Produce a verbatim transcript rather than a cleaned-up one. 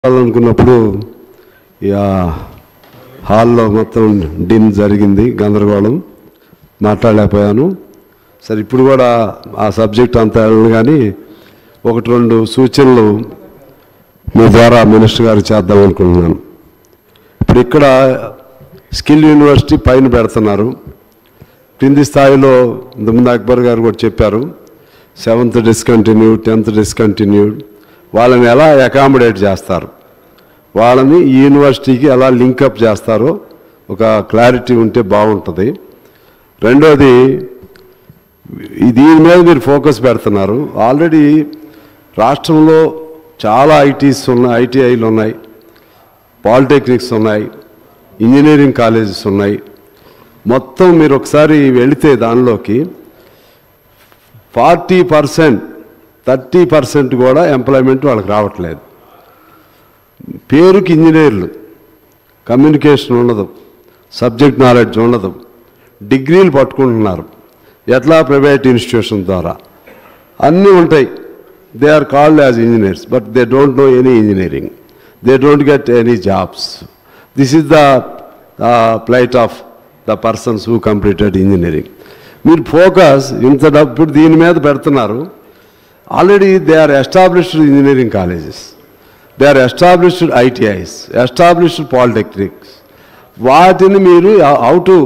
అనుకున్నప్పుడు యా హాల్లో మొత్తం డిన్ జరిగింది, గందరగోళం, మాట్లాడలేకపోయాను. సరే ఇప్పుడు కూడా ఆ సబ్జెక్ట్ అంతా కానీ ఒకటి రెండు సూచనలు మీ ద్వారా మినిస్టర్ గారికి చేద్దాం అనుకుంటున్నాను. ఇప్పుడు ఇక్కడ స్కిల్ యూనివర్సిటీ పైన పెడుతున్నారు, క్రింది స్థాయిలో ఇంతకుముందు అక్బర్ గారు కూడా చెప్పారు, సెవెంత్ డిస్కంటిన్యూ, టెన్త్ డిస్కంటిన్యూడ్, వాళ్ళని ఎలా అకామిడేట్ చేస్తారు, వాళ్ళని ఈ యూనివర్సిటీకి ఎలా లింకప్ చేస్తారో ఒక క్లారిటీ ఉంటే బాగుంటుంది. రెండోది, దీని మీద మీరు ఫోకస్ పెడుతున్నారు. ఆల్రెడీ రాష్ట్రంలో చాలా ఐటీస్ ఉన్నాయి, ఐటీఐలు ఉన్నాయి, పాలిటెక్నిక్స్ ఉన్నాయి, ఇంజనీరింగ్ కాలేజెస్ ఉన్నాయి. మొత్తం మీరు ఒకసారి వెళితే దానిలోకి ఫార్టీ పర్సెంట్ థర్టీ పర్సెంట్ కూడా ఎంప్లాయ్మెంట్ వాళ్ళకి రావట్లేదు. పేరుకి ఇంజనీర్లు, కమ్యూనికేషన్ ఉండదు, సబ్జెక్ట్ నాలెడ్జ్ ఉండదు, డిగ్రీలు పట్టుకుంటున్నారు. ఎట్లా? ప్రైవేట్ ఇన్స్టిట్యూషన్ ద్వారా అన్నీ ఉంటాయి. They are called as engineers, but they don't know any engineering, they don't get any jobs. This is the plight of the persons who completed engineering. మీరు focus ఇంత డబ్బు దీని మీద పెడుతున్నారు. Already they are established engineering colleges, they are established ITIs, established polytechnics. వాటిని మీరు how to